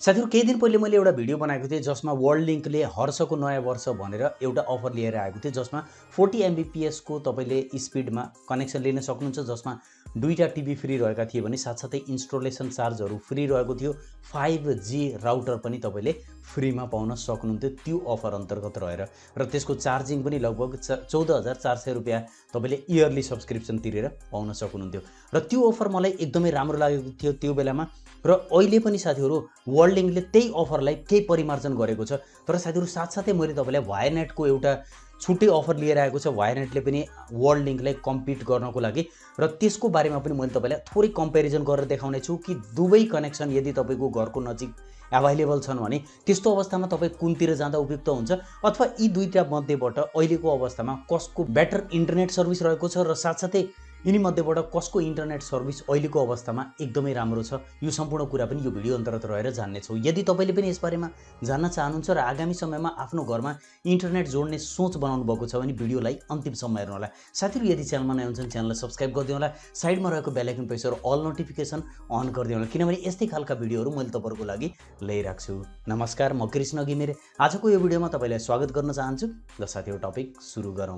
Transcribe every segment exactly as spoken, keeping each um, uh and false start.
साथीहरु केही दिन पहिले मैले एउटा भिडियो बनाएको थिएँ जसमा वर्ल्डलिंकले हर्षको नयाँ वर्ष भनेर एउटा अफर लिएर आएको थियो जसमा चालीस एमबीपीएस को तपाईले स्पिडमा कनेक्सन लिन सक्नुहुन्छ जसमा दुईटा टिभी फ्री रहेका थिए भने साथसाथै इन्स्टलेसन चार्जहरु फ्री रहेको थियो फाइभ जी राउटर पनि तपाईले फ्रीमा पाउन सक्नुहुन्थ्यो त्यो अफर अन्तर्गत रहेर र त्यसको चार्जिङ पनि लगभग चौध हजार चार सय रुपैयाँ तपाईले इयरली सब्स्क्रिप्सन तिरेर पाउन सक्नुहुन्थ्यो र त्यो अफर मलाई एकदमै राम्रो लागेको थियो त्यो बेलामा र अहिले पनि साथीहरु वर्ल्डलिंकले त्यही अफरलाई केही परिमार्जन गरेको छ तर साथीहरु साथसाथै मैले तपाईलाई वायनेटको एउटा छुट्टै अफर लिएर आएको छ वायनेटले पनि वर्ल्डलिंकलाई कम्पिट गर्नको लागि र त्यसको बारेमा पनि मैले तपाईलाई थोरै कम्पेरिजन गरेर देखाउने छु कि दुवै कनेक्सन यदि तपाईको घरको नजिक अभाइलेबल छन् भने त्यस्तो अवस्थामा तपाई कुनतिर जाँदा उपयुक्त हुन्छ अथवा यी दुईटा मध्येबाट अहिलेको अवस्थामा कसको बेटर इन्टरनेट सर्भिस रहेको छ र साथसाथै यिनी मध्येबाट कसको इन्टरनेट सर्भिस अहिलेको अवस्थामा एकदमै राम्रो छ यो सम्पूर्ण कुरा पनि यो भिडियो अन्तर्गत रहेर जान्ने छौं यदि तपाईले पनि यस बारेमा जान्न चाहनुहुन्छ र आगामी समयमा आफ्नो घरमा इन्टरनेट जोड्ने सोच बनाउनु भएको छ भने भिडियोलाई अन्तिमसम्म हेर्नु होला साथीहरु यदि च्यानलमा नयाँ हुनुहुन्छ च्यानललाई सब्स्क्राइब गरिदिनु होला साइडमा रहेको बेल आइकन प्रेस गरेर अल नोटिफिकेसन अन गरिदिनु होला किनभने यस्तै खालका भिडियोहरु मैले तपाईहरुको लागि ल्याइराख्छु छु नमस्कार म कृष्ण गिमिरे आजको यो भिडियोमा तपाईलाई स्वागत गर्न चाहन्छु र साथीहरु टपिक सुरु गरौँ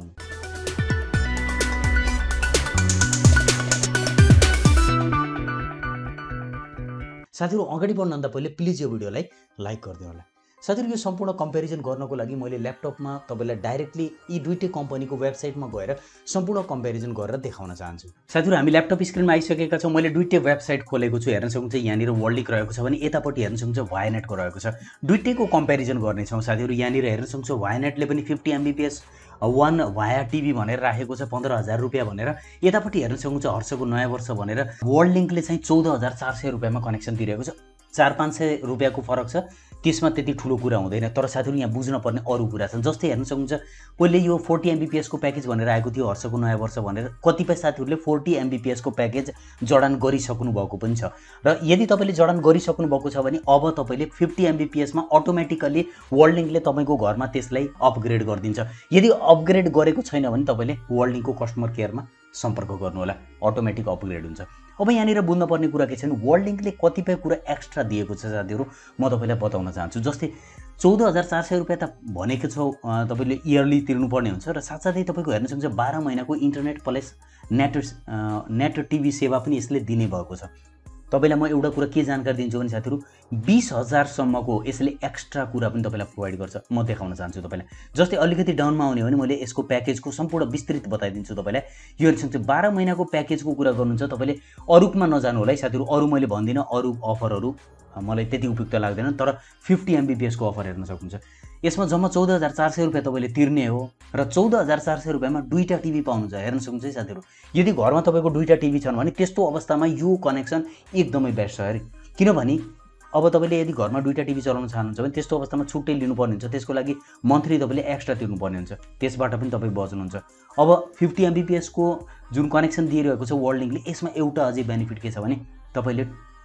साथीहरु अगाडि बढ्नुभन्दा पहिले प्लिज यो भिडियोलाई लाइक गरिदिनु होला साथीहरु यो सम्पूर्ण कम्पेरिजन गर्नको लागि मैले ल्यापटपमा तपाईलाई डाइरेक्टली यी दुईटै कम्पनीको वेबसाइटमा गएर सम्पूर्ण कम्पेरिजन गरेर देखाउन चाहन्छु साथीहरु हामी ल्यापटप स्क्रिनमा आइसकेका छौं मैले दुईटै वेबसाइट खोलेको छु हेर्न सक्नुहुन्छ यहाँनिर वर्ल्डलिंक रहेको छ भने यतापटि हेर्न सक्नुहुन्छ वायनेटको रहेको छ दुईटैको कम्पेरिजन गर्ने छौं साथीहरु यहाँनिर हेर्न सक्नुहुन्छ वायनेटले पनि पचास एमबीपीएस वन वाया टिभी भनेर राखेको छ पन्ध्र हजार रुपैयाँ भनेर यतापटि हेर्न सक्नुहुन्छ हर्षको नयाँ वर्ष भनेर वर्ल्डलिंकले चाहिँ चौध हजार चार सय रुपैयाँमा कनेक्सन दिएको छ चार पाँच सय रुपैयाँको फरक छ त्यसमा त्यति ठुलो कुरा हुँदैन तर साथीहरु यहाँ बुझ्न पर्ने अरु कुरा छन् जस्तै हेर्न सक्नुहुन्छ कोले यो चालीस एमबीपीएस को प्याकेज भनेर आएको थियो हर्षको नयाँ वर्ष भनेर कतिपय साथीहरुले चालीस एमबीपीएस को प्याकेज जडान गरिसक्नु भएको पनि छ र यदि तपाईले जडान गरिसक्नु भएको छ भने अब तपाईले पचास एमबीपीएस मा अटोमेटिकली वर्ल्डलिंकले तपाईको घरमा त्यसलाई अपग्रेड गरिदिन्छ यदि अपग्रेड गरेको छैन भने तपाईले वर्ल्डलिंकको कस्टमर केयरमा सम्पर्क गर्नु होला अटोमेटिक अपग्रेड हुन्छ अब यहाँनिर बुझ्न पर्ने कुरा के छ भने वर्ल्डलिंकले कतिपय कुरा एक्स्ट्रा दिएको छ साथीहरु म तपाईलाई बताउन चाहन्छु जस्तै चौध हजार चार सय रुपैयाँ त भनेको छ तपाईले इयरली तिर्नु पर्ने हुन्छ र साथसाथै तपाईको हेर्न सक्नुहुन्छ बाह्र महिनाको internet plus net net TV सेवा पनि यसले दिने भएको छ तपाईलाई म एउटा कुरा के जानकारी दिन्छु भने साथीहरु बीस हजार सम्मको यसले एक्स्ट्रा कुरा पनि तपाईलाई प्रोवाइड गर्छ म देखाउन चाहन्छु तपाईलाई जस्तै अलिकति डाउनमा आउने हो भने मैले यसको प्याकेजको सम्पूर्ण विस्तृत बताइदिन्छु तपाईलाई यो हेर्नुहुन्छ बाह्र महिनाको प्याकेजको कुरा गर्नुहुन्छ तपाईले अरुकमा नजानु होला है साथीहरु अरु मैले भन्दिन अरु अफरहरु मलाई त्यति उपयुक्त लाग्दैन तर पचास एमबीपीएस को अफर हेर्न सक्नुहुन्छ यसमा जम्मा चौध हजार चार सय रुपैयाँ तपाईले तिर्ने हो र चौध हजार चार सय रुपैयाँमा दुईटा टिभी पाउनुहुन्छ हेर्न सक्नुहुन्छ है साथीहरु यदि घरमा तपाईको दुईटा टिभी छन् भने त्यस्तो अवस्थामा यो कनेक्सन एकदमै बेस्ट छ अरे किनभने अब तपाईले यदि घरमा दुईटा टिभी चलाउन चाहनुहुन्छ भने त्यस्तो अवस्थामा छुट्टै लिनुपर्ने हुन्छ त्यसको लागि मन्थली तपाईले एक्स्ट्रा तिर्नुपर्ने हुन्छ त्यसबाट पनि तपाई बच्नुहुन्छ अब पचास एमबीपीएस को जुन कनेक्सन दिइरहेको छ वर्ल्डलिंकले यसमा एउटा अझै बेनिफिट के छ भने तपाईले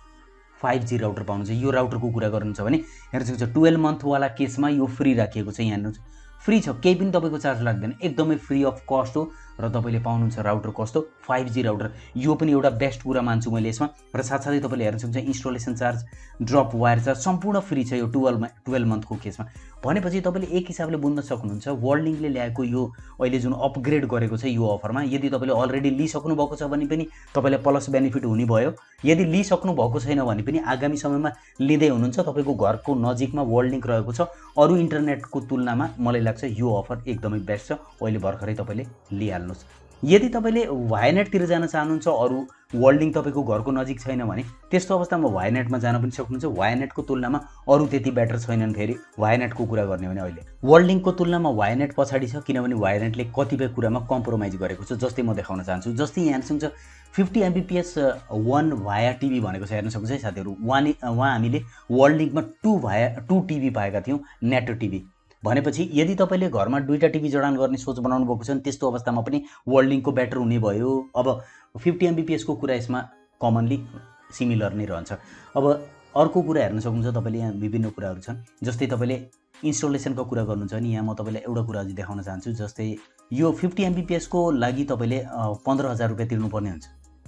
फाइभ जी राउटर पाउनुहुन्छ यो राउटरको कुरा गर्नुहुन्छ भने हेर्न सक्नुहुन्छ बाह्र मन्थ वाला केसमा यो फ्री राखिएको छ यहाँ हेर्नुहुन्छ फ्री छ केही पनि तपाईको चार्ज लाग्दैन एकदमै फ्री अफ कस्ट हो र तपाईले पाउनुहुन्छ राउटर कस्तो फाइभ जी राउटर यो पनि एउटा बेस्ट कुरा मान्छु मैले यसमा र साथसाथै तपाईले हेर्न सक्नुहुन्छ installation charge drop wire charge सम्पूर्ण फ्री छ यो बाह्र बाह्र मन्थको केसमा भनेपछि तपाईले एक हिसाबले बुझ्न सक्नुहुन्छ वर्ल्डलिंकले ल्याएको यो अहिले जुन अपग्रेड गरेको छ यो अफरमा यदि तपाईले अलरेडी लिइसक्नु भएको छ भने पनि तपाईलाई प्लस बेनिफिट हुने भयो यदि लिइसक्नु भएको छैन भने पनि आगामी समयमा लिँदै हुनुहुन्छ तपाईको घरको नजिकमा वर्ल्डलिंक रहेको छ अरु इन्टरनेटको तुलनामा मलाई लाग्छ यो अफर एकदमै बेस्ट छ अहिले भर्खरै तपाईले लिइहाल्नुस् यदि तपाईले वायनेटतिर जान चाहनुहुन्छ अरु वर्ल्डलिंक तपाईको घरको नजिक छैन भने त्यस्तो अवस्थामा वायनेटमा जान पनि सक्नुहुन्छ वायनेटको तुलनामा अरु त्यति बेटर छैनन् फेरि वायनेटको कुरा गर्ने भने अहिले वर्ल्डलिंकको तुलनामा वायनेट पछाडी छ किनभने वायनेटले कतिपय कुरामा कम्प्रोमाइज गरेको छ जस्तै म देखाउन चाहन्छु जस्तै यहाँ हेर्नुहुन्छ पचास एमबीपीएस वन वाया टिभी भनेको छ हेर्न सक्नुहुन्छ है साथीहरु वहाँ हामीले वर्ल्डलिंकमा टू वाया टू टिभी पाएका थियौं नेट टिभी भनेपछि यदि तपाईले घरमा दुईटा टिभी जडान गर्ने सोच बनाउनु भएको छ भने त्यस्तो अवस्थामा पनि वर्ल्डलिंकको बेटर हुने भयो अब पचास एमबीपीएस को कुरा यसमा कमनली सिमिलर नै रहन्छ अब अर्को कुरा हेर्न सक्नुहुन्छ तपाईले यहाँ विभिन्न कुराहरु छन् जस्तै तपाईले इन्स्टलेसनको कुरा गर्नुहुन्छ नि यहाँ म तपाईलाई एउटा कुरा अझै देखाउन चाहन्छु जस्तै यो पचास एमबीपीएस को लागि तपाईले पन्ध्र हजार रुपैयाँ तिर्नुपर्ने हुन्छ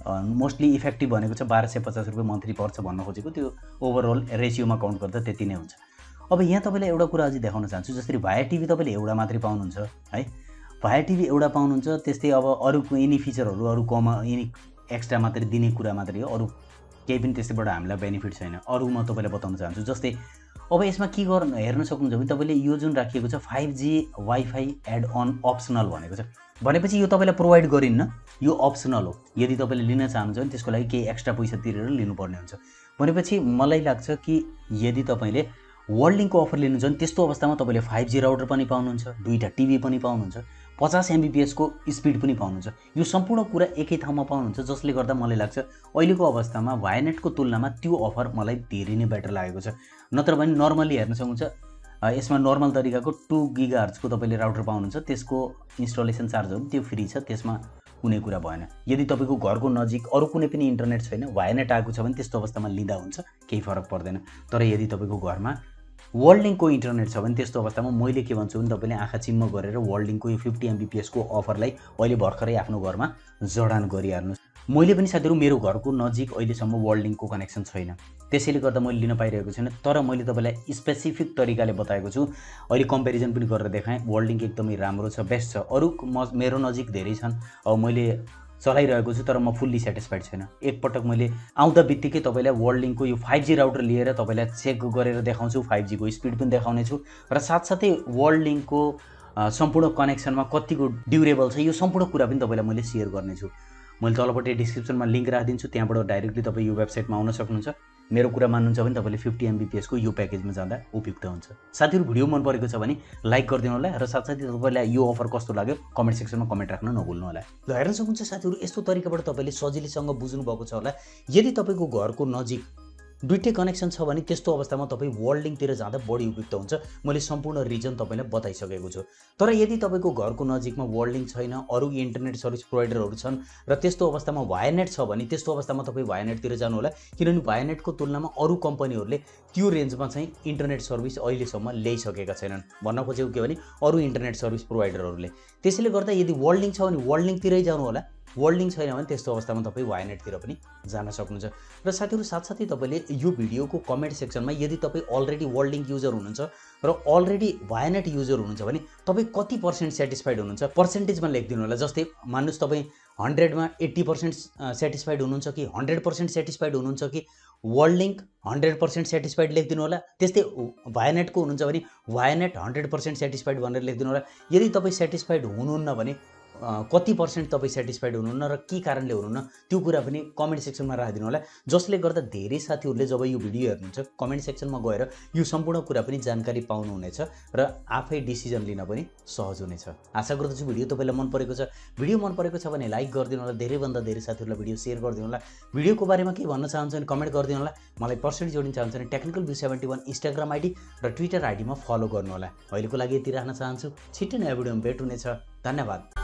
मोस्टली इफेक्टिभ भनेको चाहिँ बाह्र सय पचास रुपियाँ मन्थली पर्छ भन्न खोजेको, त्यो ओभरअल रेसियोमा काउन्ट गर्दा त्यति नै हुन्छ। अब यहाँ तपाईँलाई एउटा कुरा अझै देखाउन चाहन्छु, जसरी भाया टिभी तपाईँले एउटा मात्रै पाउनुहुन्छ है, भाया टिभी एउटा पाउनुहुन्छ, त्यस्तै अब अरूको यिनी फिचरहरू अरू कम यिनी एक्स्ट्रा मात्रै दिने कुरा मात्रै हो, अरू केही पनि त्यस्तैबाट हामीलाई बेनिफिट छैन। अरू म तपाईँलाई बताउन चाहन्छु, जस्तै अब यसमा के गर्नु हेर्न सक्नुहुन्छ भने तपाईँले यो जुन राखिएको छ five G wifi add on optional भनेको छ, भनेपछि यो तपाईँलाई प्रोभाइड गरिन्न, यो अप्सनल हो। यदि तपाईँले लिन चाहनुहुन्छ भने त्यसको लागि केही एक्स्ट्रा पैसा तिरेर लिनुपर्ने हुन्छ। भनेपछि मलाई लाग्छ कि यदि तपाईँले वर्ल्डलिङ्कको अफर लिनुहुन्छ भने त्यस्तो अवस्थामा तपाईँले फाइभ जी राउटर पनि पाउनुहुन्छ, दुईवटा टिभी पनि पाउनुहुन्छ, पचास एमबिपिएसको स्पिड पनि पाउनुहुन्छ। यो सम्पूर्ण कुरा एकै ठाउँमा पाउनुहुन्छ, जसले गर्दा मलाई लाग्छ अहिलेको अवस्थामा भायानेटको तुलनामा त्यो अफर मलाई धेरै नै बेटर लागेको छ। नत्र भने नर्मली हेर्न सक्नुहुन्छ यसमा नर्मल तरिकाको टू गिगाहर्जको तपाईँले राउटर पाउनुहुन्छ, त्यसको इन्स्टलेसन चार्जहरू त्यो फ्री छ, त्यसमा कुनै कुरा भएन। यदि तपाईँको घरको नजिक अरू कुनै पनि इन्टरनेट छैन, भायानेट आएको छ भने त्यस्तो अवस्थामा लिँदा हुन्छ, केही फरक पर्दैन। तर यदि तपाईँको घरमा वर्ल्डलिङ्कको इन्टरनेट छ भने त्यस्तो अवस्थामा मैले के भन्छु भने तपाईँले आँखा चिम्म गरेर वर्ल्डलिङ्कको यो फिफ्टी एमबिपिएसको अफरलाई अहिले भर्खरै आफ्नो घरमा जडान गरिहाल्नुहोस्। मैले पनि साथीहरू मेरो घरको नजिक अहिलेसम्म वर्ल्डलिङ्कको कनेक्सन छैन, त्यसैले गर्दा मैले लिन पाइरहेको छैन। तर मैले तपाईँलाई स्पेसिफिक तरिकाले बताएको छु, अहिले कम्पेरिजन पनि गरेर देखाएँ, वर्ल्डलिङ्क एकदमै राम्रो छ, बेस्ट छ। अरू म मेरो नजिक धेरै छन्, अब मैले चलाइरहेको छु, तर म फुल्ली सेटिस्फाइड छैन। एकपटक मैले आउँदा बित्तिकै तपाईँलाई वर्ल्डलिङ्कको यो फाइभ जी राउटर लिएर तपाईँलाई चेक गरेर देखाउँछु, फाइभ जीको स्पिड पनि देखाउने छु, र साथसाथै वर्ल्डलिङ्कको सम्पूर्ण कनेक्सनमा कतिको ड्युरेबल छ यो सम्पूर्ण कुरा पनि तपाईँलाई मैले सेयर गर्नेछु। मैले तलपट्टि डिस्क्रिप्सनमा लिङ्क राखिदिन्छु, त्यहाँबाट डाइरेक्टली तपाईँ यो वेबसाइटमा आउन सक्नुहुन्छ। मेरो कुरा मान्नुहुन्छ भने तपाईँले फिफ्टी एमबिपिएसको यो प्याकेजमा जाँदा उपयुक्त हुन्छ। साथीहरू भिडियो मन परेको छ भने लाइक गरिदिनु होला, र साथसाथै तपाईँलाई यो अफर कस्तो लाग्यो कमेन्ट सेक्सनमा कमेन्ट राख्न नभुल्नु होला। ल हेर्न सक्नुहुन्छ साथीहरू, यस्तो तरिकाबाट तपाईँले सजिलैसँग बुझ्नुभएको छ होला। यदि तपाईँको घरको नजिक दुईटै कनेक्सन छ भने त्यस्तो अवस्थामा तपाईँ वर्ल्डलिङ्कतिर जाँदा बढी उपयुक्त हुन्छ। मैले सम्पूर्ण रिजन तपाईँलाई बताइसकेको छु। तर यदि तपाईँको घरको नजिकमा वर्ल्डलिङ्क छैन, अरू इन्टरनेट सर्भिस प्रोभाइडरहरू छन्, र त्यस्तो अवस्थामा भायानेट छ भने त्यस्तो अवस्थामा तपाईँ भायानेटतिर जानु होला, किनभने भायानेटको तुलनामा अरू कम्पनीहरूले त्यो रेन्जमा चाहिँ इन्टरनेट सर्भिस अहिलेसम्म ल्याइसकेका छैनन्। भन्न खोजेको के भने अरू इन्टरनेट सर्भिस प्रोभाइडरहरूले। त्यसैले गर्दा यदि वर्ल्डलिङ्क छ भने वर्ल्डलिङ्कतिरै जानु होला, वर्ल्डलिङ्क छैन भने त्यस्तो अवस्थामा तपाईँ भायानेटतिर पनि जान सक्नुहुन्छ। र साथीहरू साथसाथै तपाईँले यो भिडियोको कमेन्ट सेक्सनमा यदि तपाईँ अलरेडी वर्ल्डलिङ्क युजर हुनुहुन्छ र अलरेडी भायानेट युजर हुनुहुन्छ भने तपाईँ कति पर्सेन्ट सेटिस्फाइड हुनुहुन्छ पर्सेन्टेजमा लेखिदिनु होला। जस्तै मान्नुहोस् तपाईँ हन्ड्रेडमा एट्टी पर्सेन्ट सेटिस्फाइड हुनुहुन्छ कि हन्ड्रेड पर्सेन्ट सेटिस्फाइड हुनुहुन्छ कि वर्ल्डलिङ्क हन्ड्रेड पर्सेन्ट सेटिस्फाइड लेखिदिनु होला। त्यस्तै भायानेटको हुनुहुन्छ भने भायानेट हन्ड्रेड पर्सेन्ट सेटिस्फाइड भनेर लेखिदिनु होला। यदि तपाईँ सेटिस्फाइड हुनुहुन्न भने कति पर्सेन्ट तपाईँ सेटिस्फाइड हुनुहुन्न र के कारणले हुनुहुन्न त्यो कुरा पनि कमेन्ट सेक्सनमा राखिदिनु होला, जसले गर्दा धेरै साथीहरूले जब यो भिडियो हेर्नुहुन्छ कमेन्ट सेक्सनमा गएर यो सम्पूर्ण कुरा पनि जानकारी पाउनुहुनेछ र आफै डिसिजन लिन पनि सहज हुनेछ। आशा गर्दछु भिडियो तपाईँलाई मन परेको छ। भिडियो मन परेको छ भने लाइक गरिदिनु होला, धेरैभन्दा धेरै साथीहरूलाई भिडियो सेयर गरिदिनु होला। भिडियोको बारेमा के भन्न चाहन्छ भने कमेन्ट गरिदिनु होला। मलाई पर्सनली जोडिन चाहन्छ भने technical view seventy one Instagram ID र ट्विटर आइडीमा फलो गर्नु होला। अहिलेको लागि यति राख्न चाहन्छु, छिट्टै नयाँ भिडियोमा भेट हुनेछ। धन्यवाद।